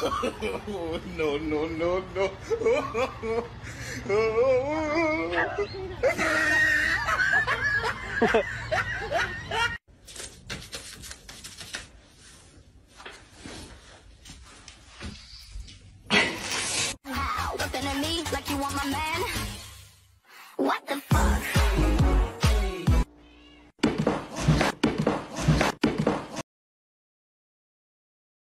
No, no, no, no. Looking at me like you want my man.